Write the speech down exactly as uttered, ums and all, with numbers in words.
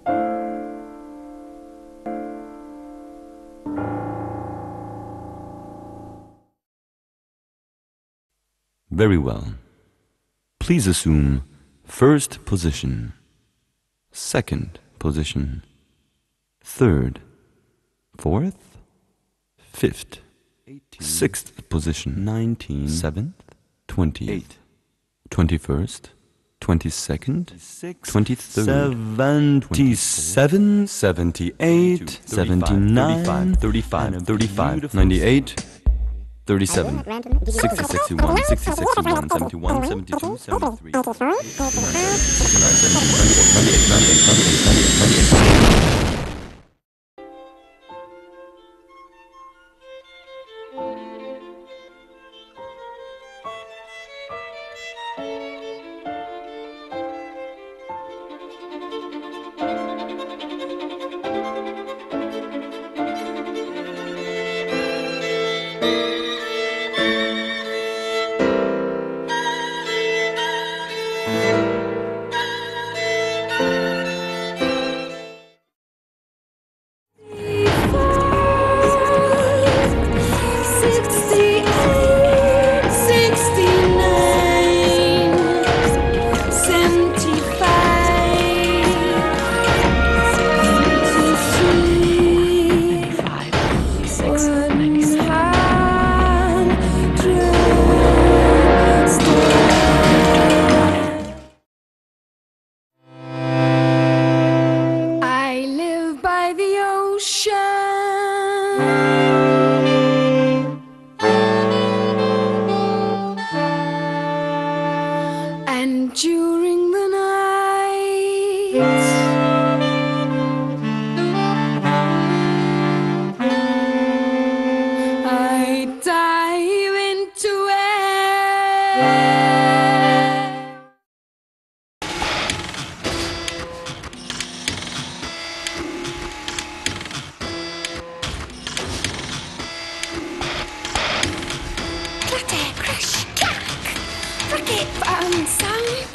Very well. Please assume first position, second position, third, fourth, fifth, sixth position, nineteenth, seventh, twentieth, twenty-first, twenty-second, twenty-third, seventy-seven, seventy-eight, seventy-nine, thirty-five, thirty-five, ninety-eight, thirty-seven, sixty, sixty-one, sixty, sixty-one, seventy-one, seventy-two, seventy-three, sixty-nine, seventy, ninety-eight, ninety-eight, ninety-eight, ninety-eight, ninety-eight. Sound